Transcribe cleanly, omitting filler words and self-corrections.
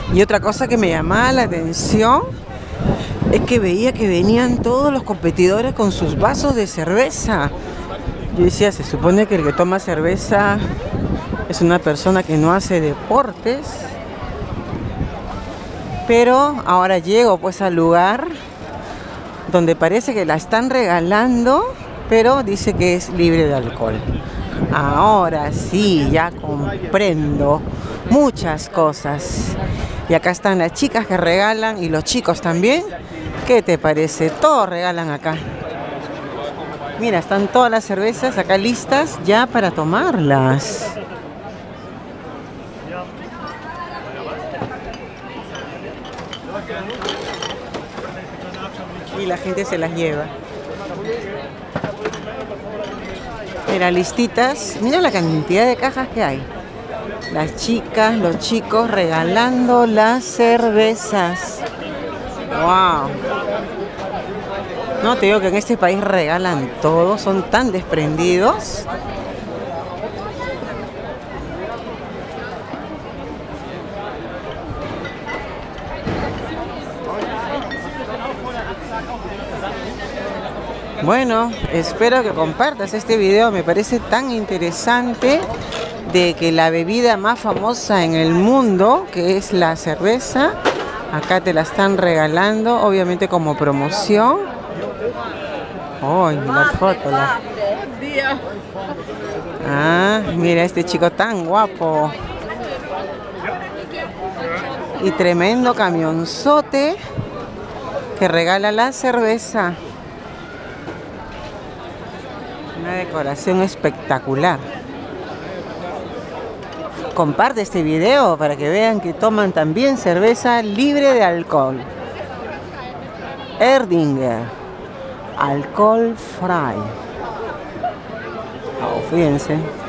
Y otra cosa que me llamaba la atención es que veía que venían todos los competidores con sus vasos de cerveza. Yo decía, se supone que el que toma cerveza es una persona que no hace deportes. Pero ahora llego pues al lugar donde parece que la están regalando, pero dice que es libre de alcohol. Ahora sí, ya comprendo muchas cosas. Y acá están las chicas que regalan y los chicos también. ¿Qué te parece? Todos regalan acá. Mira, están todas las cervezas acá listas ya para tomarlas. Y la gente se las lleva. Mira, listitas. Mira la cantidad de cajas que hay. Las chicas, los chicos regalando las cervezas. ¡Wow! No, te digo que en este país regalan todo. Son tan desprendidos. Bueno, espero que compartas este video. Me parece tan interesante de que la bebida más famosa en el mundo, que es la cerveza, acá te la están regalando, obviamente como promoción. ¡Oh, la foto! Ah, mira este chico tan guapo. Y tremendo camionzote que regala la cerveza. Una decoración espectacular. Comparte este video para que vean que toman también cerveza libre de alcohol. Erdinger, alcohol free. Oh, fíjense.